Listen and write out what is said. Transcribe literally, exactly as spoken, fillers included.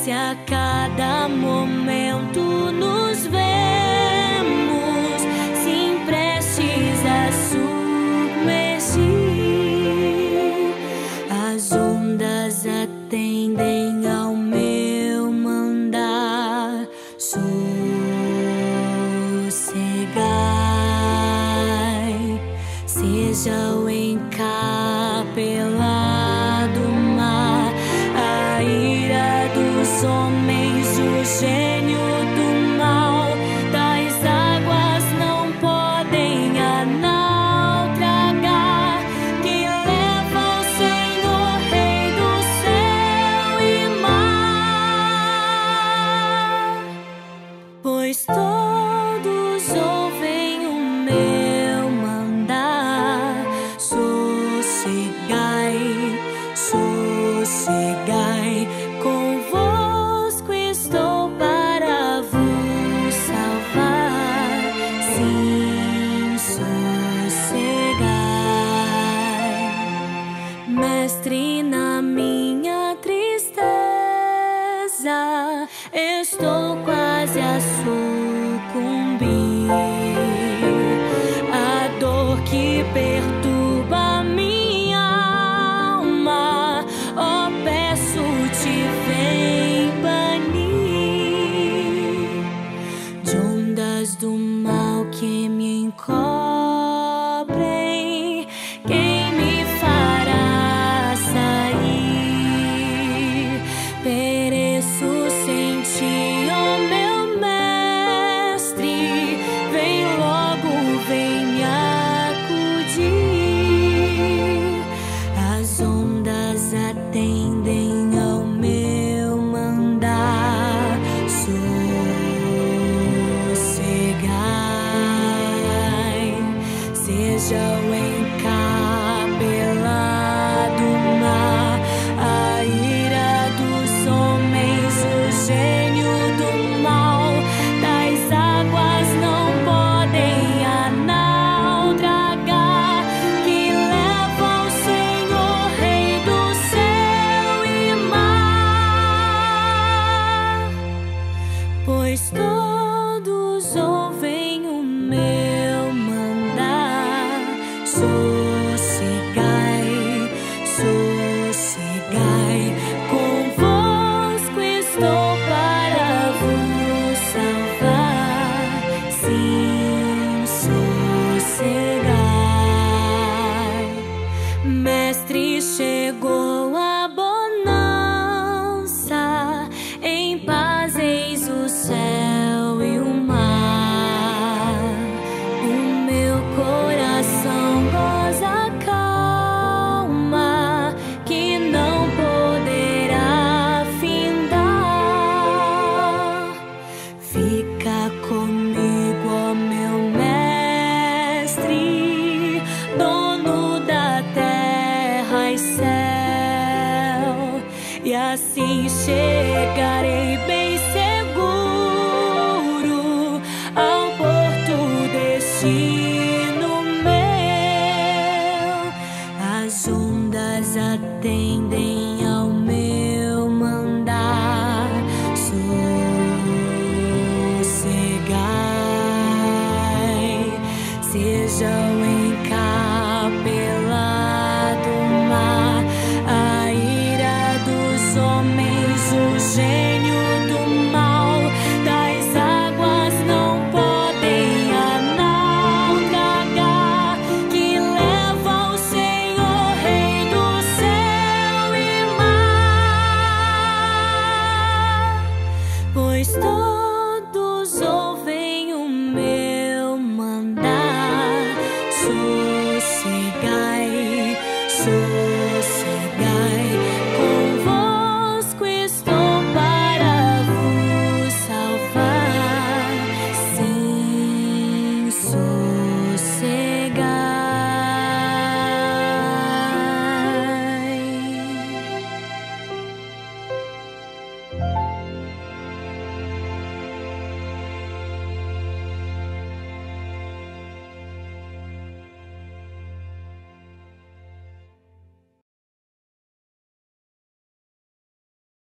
Se a cada momento nos vemos, sim, prestes a submergir, as ondas atendem ao meu mandar. Sossegai, seja o encapelado mar, a ira dos homens, o gênio do mal, das águas não podem a naufragar, que leva o Senhor, Rei do céu e mar. Pois todos ouvem o meu mandar. Sossegai, sossegai, convosco estou para vos salvar. Sim, sossegai, Mestre, na minha tristeza estou quase a sucumbir. A dor que perturba minha alma, ó, peço-te, vem banir de ondas do mal que me encobrem. Quem me fará sair? Pereço sem ti, ó meu Mestre, vem logo, vem me acudir. As ondas atendem ao meu mandar. Sossegai, seja o encapelado mar, a ira dos homens, o gênio do mal, das águas não podem a naufragar, que leva o Senhor, Rei do céu e mar. Pois todos ouvem o meu mandar. Sossegai, sossegai, convosco estou para vos salvar. Sim, sossegai, Mestre, chegou a bonança, em paz eis o céu e o mar. O meu coração goza calma, que não poderá findar. Fica comigo, ó meu Mestre, dono da terra e céu, e assim chegarei bem seguro ao porto destino meu. As ondas atendem ao meu mandar. Sossegai, seja o encapelado mar, a ira dos homens, o gênio do mal, das águas não podem a naufragar, que leva o Senhor, Rei do céu e mar. Pois todos ouvem o meu mandar. Sossegai, sossegai.